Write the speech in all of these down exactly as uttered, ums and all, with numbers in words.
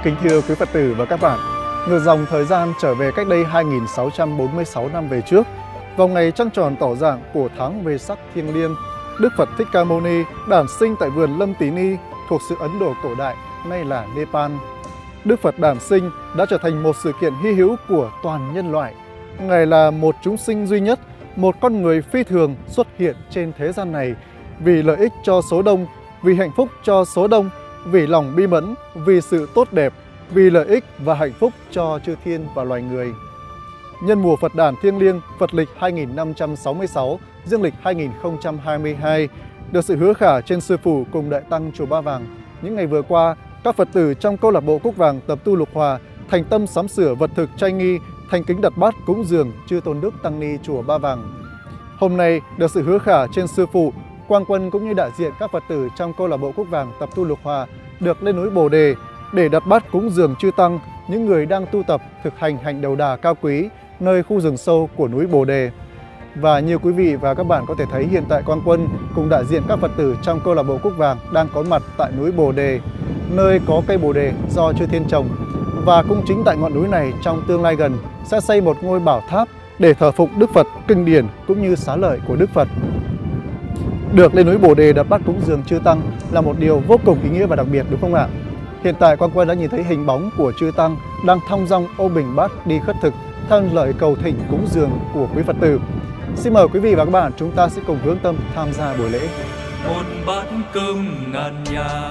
Kính thưa quý Phật tử và các bạn, ngược dòng thời gian trở về cách đây hai nghìn sáu trăm bốn mươi sáu năm về trước, vào ngày trăng tròn tỏ rạng của tháng Vesak thiêng liêng, Đức Phật Thích Ca Mâu Ni đản sinh tại vườn Lâm Tí Ni thuộc xứ Ấn Độ cổ đại, nay là Nepal. Đức Phật đản sinh đã trở thành một sự kiện hy hữu của toàn nhân loại. Ngài là một chúng sinh duy nhất, một con người phi thường xuất hiện trên thế gian này vì lợi ích cho số đông, vì hạnh phúc cho số đông, vì lòng bi mẫn, vì sự tốt đẹp, vì lợi ích và hạnh phúc cho chư thiên và loài người. Nhân mùa Phật đản thiêng liêng Phật lịch hai nghìn năm trăm sáu mươi sáu, dương lịch hai nghìn không trăm hai mươi hai, được sự hứa khả trên Sư Phụ cùng Đại Tăng Chùa Ba Vàng, những ngày vừa qua, các Phật tử trong câu lạc bộ Cúc Vàng tập tu Lục Hòa thành tâm sắm sửa vật thực chay nghi, thành kính đặt bát cúng dường chư Tôn Đức Tăng Ni Chùa Ba Vàng. Hôm nay, được sự hứa khả trên Sư Phụ, Quang Quân cũng như đại diện các Phật tử trong câu lạc bộ Cúc Vàng tập tu Lục Hòa được lên núi Bồ Đề để đặt bát cúng dường chư Tăng, những người đang tu tập thực hành hạnh đầu đà cao quý nơi khu rừng sâu của núi Bồ Đề. Và như quý vị và các bạn có thể thấy, hiện tại Quang Quân cùng đại diện các Phật tử trong câu lạc bộ Cúc Vàng đang có mặt tại núi Bồ Đề, nơi có cây Bồ Đề do chư thiên trồng. Và cũng chính tại ngọn núi này, trong tương lai gần sẽ xây một ngôi bảo tháp để thờ phụng Đức Phật, kinh điển cũng như xá lợi của Đức Phật. Được lên núi Bồ Đề đặt bát cúng dường chư Tăng là một điều vô cùng ý nghĩa và đặc biệt, đúng không ạ? Hiện tại Quang Quân đã nhìn thấy hình bóng của chư Tăng đang thong dong ôm bình bát đi khất thực theo lời cầu thỉnh cúng dường của quý Phật tử. Xin mời quý vị và các bạn, chúng ta sẽ cùng hướng tâm tham gia buổi lễ. Một bát cơm ngàn nhà,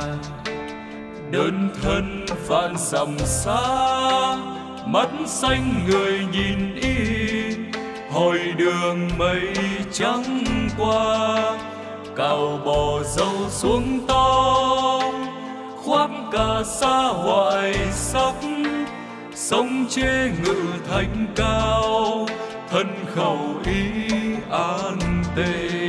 đơn thân vạn dặm xa, mắt xanh người nhìn y, hỏi đường mây trắng qua, cào bò dâu xuống to, khoác cà sa hoài sắc, sông chế ngự thành cao, thân khẩu ý an tề.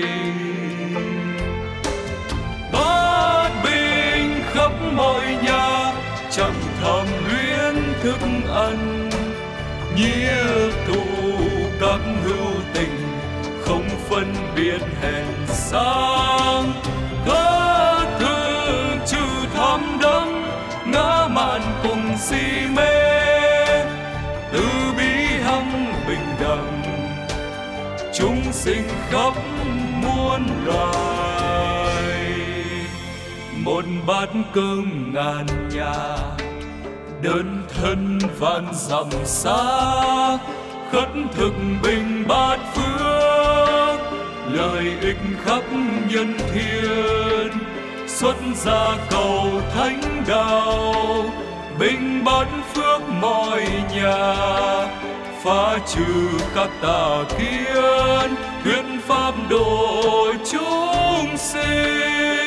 Bát bình khắp mọi nhà, chẳng thèm luyến thức ăn, nghĩa thù các hữu tình, không phân biệt hèn sang. Các thương trừ tham đắm, ngã mạn cùng si mê, từ bi hằng bình đẳng, chúng sinh khắp muôn loài. Một bát cơm ngàn nhà, đơn thân vạn dặm xa, khất thực bình bát phước, lợi ích khắp nhân thiên, xuất gia cầu thánh đạo, bình bát phước mọi nhà, phá trừ các tà kiến, thuyết pháp độ chúng sinh.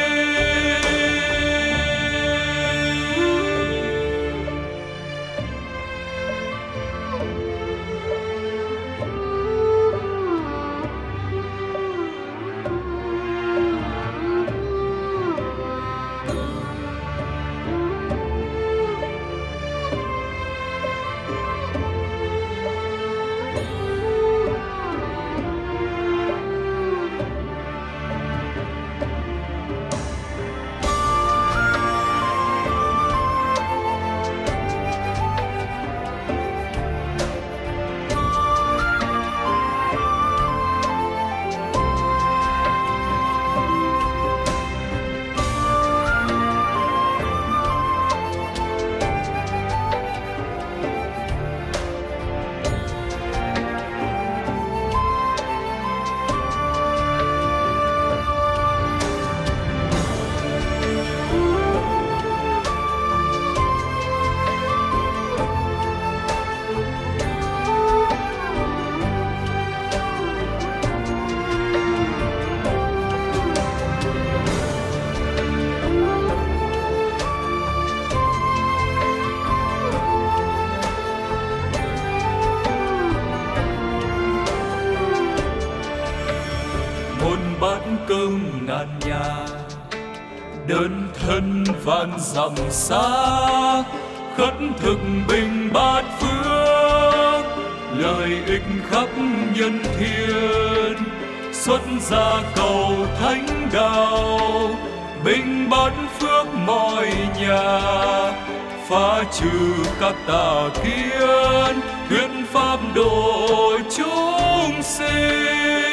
Cơm ngàn nhà, đơn thân vạn dặm xa, khất thực bình bát phước, lợi ích khắp nhân thiên, xuất gia cầu thánh đạo, bình bát phước mọi nhà, phá trừ các tà kiến, thuyết pháp độ chúng sinh.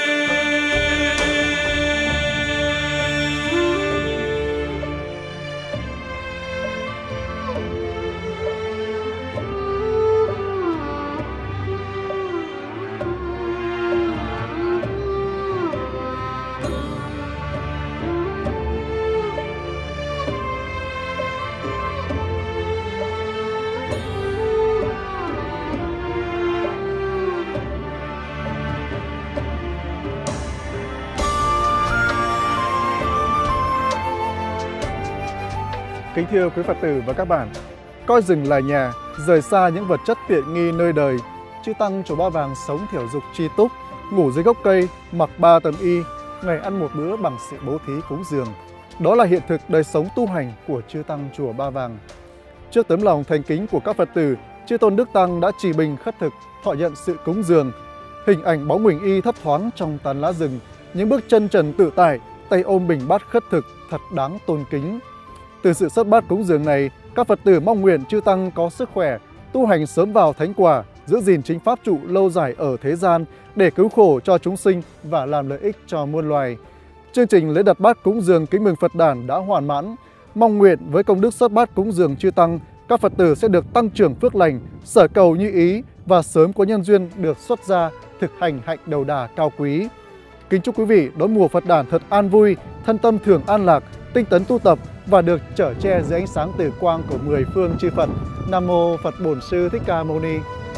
Kính thưa quý Phật tử và các bạn, coi rừng là nhà, rời xa những vật chất tiện nghi nơi đời. Chư Tăng Chùa Ba Vàng sống thiểu dục tri túc, ngủ dưới gốc cây, mặc ba tấm y, ngày ăn một bữa bằng sự bố thí cúng dường. Đó là hiện thực đời sống tu hành của Chư Tăng Chùa Ba Vàng. Trước tấm lòng thành kính của các Phật tử, Chư Tôn Đức Tăng đã trì bình khất thực, thọ nhận sự cúng dường. Hình ảnh bóng huỳnh y thấp thoáng trong tán lá rừng, những bước chân trần tự tại, tay ôm bình bát khất thực thật đáng tôn kính. Từ sự xuất bát cúng dường này, các Phật tử mong nguyện Chư Tăng có sức khỏe, tu hành sớm vào thánh quả, giữ gìn chính pháp trụ lâu dài ở thế gian để cứu khổ cho chúng sinh và làm lợi ích cho muôn loài. Chương trình lễ đặt bát cúng dường kính mừng Phật đản đã hoàn mãn. Mong nguyện với công đức xuất bát cúng dường Chư Tăng, các Phật tử sẽ được tăng trưởng phước lành, sở cầu như ý và sớm có nhân duyên được xuất gia thực hành hạnh đầu đà cao quý. Kính chúc quý vị đón mùa Phật đản thật an vui, thân tâm thường an lạc, tinh tấn tu tập và được chở che dưới ánh sáng tử quang của mười phương chư Phật. Nam mô Phật Bổn Sư Thích Ca Mâu Ni.